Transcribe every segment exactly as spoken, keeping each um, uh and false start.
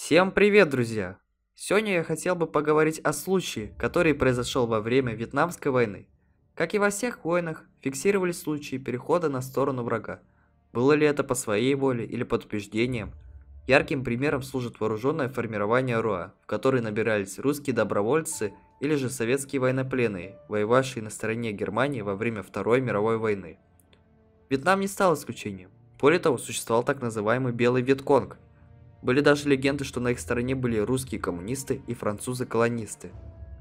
Всем привет, друзья! Сегодня я хотел бы поговорить о случае, который произошел во время Вьетнамской войны. Как и во всех войнах, фиксировались случаи перехода на сторону врага. Было ли это по своей воле или под убеждением? Ярким примером служит вооруженное формирование РОА, в которое набирались русские добровольцы или же советские военнопленные, воевавшие на стороне Германии во время Второй мировой войны. Вьетнам не стал исключением. Более того, существовал так называемый Белый Вьетконг. Были даже легенды, что на их стороне были русские коммунисты и французы-колонисты.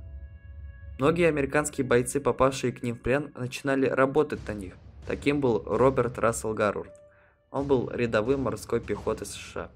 Многие американские бойцы, попавшие к ним в плен, начинали работать на них. Таким был Роберт Рассел Гарвард. Он был рядовым морской пехоты США.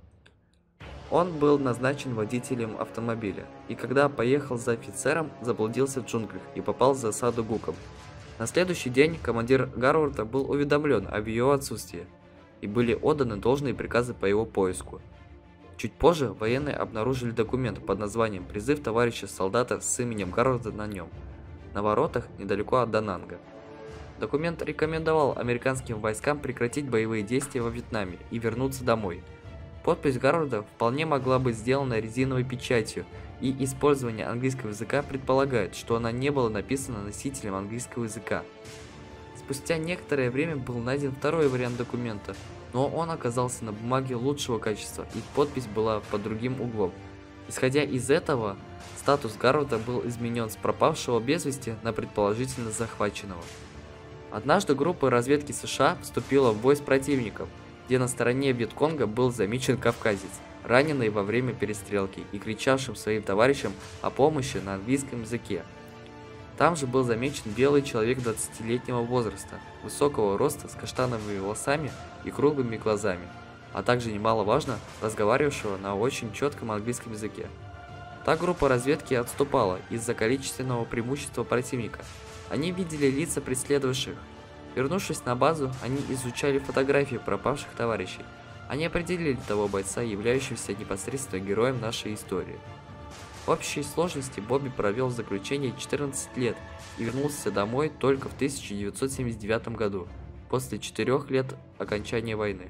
Он был назначен водителем автомобиля, и когда поехал за офицером, заблудился в джунглях и попал в засаду гуком. На следующий день командир Гарварда был уведомлен об его отсутствии, и были отданы должные приказы по его поиску. Чуть позже военные обнаружили документ под названием «Призыв товарища солдата с именем Гарварда на нем» на воротах недалеко от Дананга. Документ рекомендовал американским войскам прекратить боевые действия во Вьетнаме и вернуться домой. Подпись Гарварда вполне могла быть сделана резиновой печатью, и использование английского языка предполагает, что она не была написана носителем английского языка. Спустя некоторое время был найден второй вариант документа, но он оказался на бумаге лучшего качества, и подпись была под другим углом. Исходя из этого, статус Гарварда был изменен с пропавшего без вести на предположительно захваченного. Однажды группа разведки США вступила в бой с противником, где на стороне Вьетконга был замечен кавказец, раненый во время перестрелки и кричавшим своим товарищам о помощи на английском языке. Там же был замечен белый человек двадцатилетнего возраста, высокого роста, с каштановыми волосами и круглыми глазами, а также, немаловажно, разговаривавшего на очень четком английском языке. Та группа разведки отступала из-за количественного преимущества противника. Они видели лица преследовавших. Вернувшись на базу, они изучали фотографии пропавших товарищей. Они определили того бойца, являющегося непосредственно героем нашей истории. В общей сложности Бобби провел в заключении четырнадцать лет и вернулся домой только в тысяча девятьсот семьдесят девятом году, после четырёх лет окончания войны.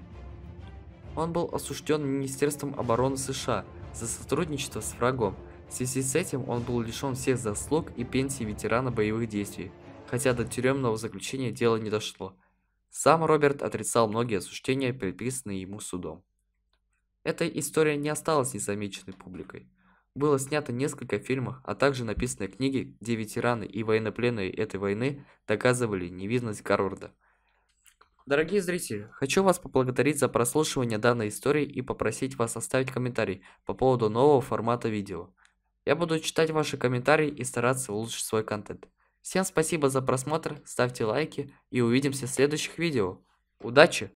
Он был осужден Министерством обороны США за сотрудничество с врагом. В связи с этим он был лишен всех заслуг и пенсии ветерана боевых действий, хотя до тюремного заключения дело не дошло. Сам Роберт отрицал многие осуждения, предписанные ему судом. Эта история не осталась незамеченной публикой. Было снято несколько фильмов, а также написаны книги, где ветераны и военнопленные этой войны доказывали невинность Гарварда. Дорогие зрители, хочу вас поблагодарить за прослушивание данной истории и попросить вас оставить комментарий по поводу нового формата видео. Я буду читать ваши комментарии и стараться улучшить свой контент. Всем спасибо за просмотр, ставьте лайки и увидимся в следующих видео. Удачи!